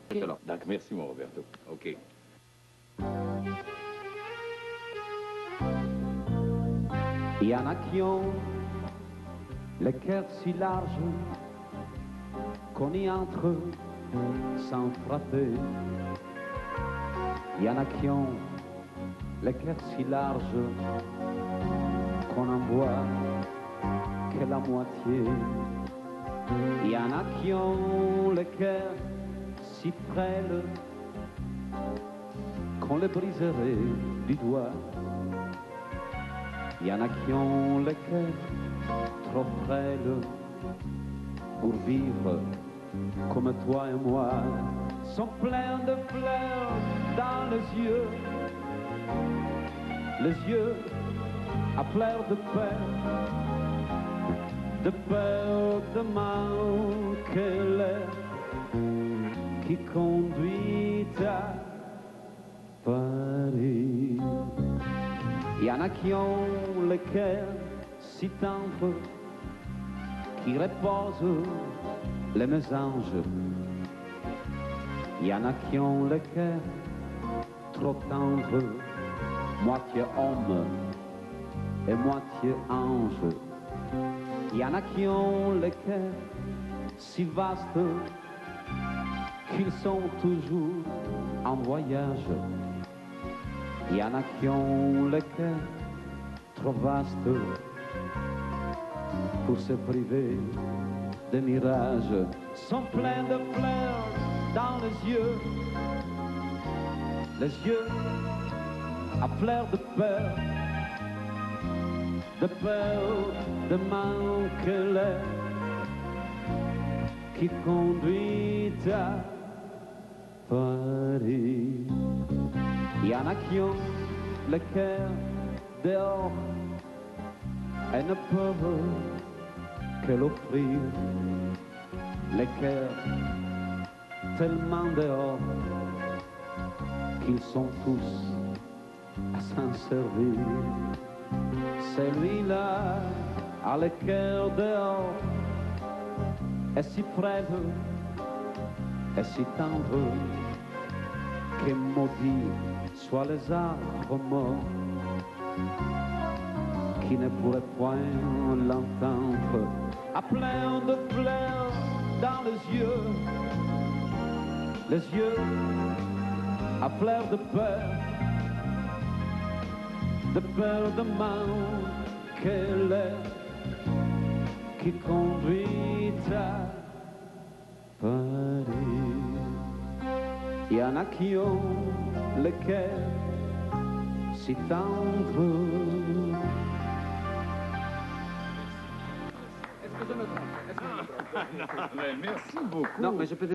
Excellent. Donc, merci, mon Roberto. OK. Il y en a qui ont le cœur si large qu'on y entre sans frapper. Il y en a qui ont le cœur si large qu'on n'en voit que la moitié. Il y en a qui ont le cœur si frêle qu'on le briserait du doigt. Il y en a qui ont le cœur trop frêle pour vivre comme toi et moi. Sont pleins de fleurs dans les yeux à fleurs de peur de manquer l'air qui conduit à Paris. Il y en a qui ont le cœur si tendre qui repose les mésanges. Il y en a qui ont le cœur trop tendre, moitié homme et moitié ange. Il y en a qui ont le cœur si vaste qu'ils sont toujours en voyage. Il y en a qui ont le cœur trop vaste pour se priver de mirages. Sont pleins de fleurs dans les yeux à fleurs de peur de manquer l'air qui conduit à Paris. Il y en a qui ont le cœur dehors et ne peuvent que l'offrir. Le cœur tellement dehors qu'ils sont tous à s'en servir. Celui-là a le cœur dehors et si frêle et si tendre que maudit soient les arbres morts qui ne pourraient point l'entendre. À plein de fleurs dans les yeux à fleurs de peur de manquer l'air qui conduit à Paris. Il y en a qui ont le cœur si tendre. Est-ce que je me trompe? Non, mais merci beaucoup. Non, mais je peux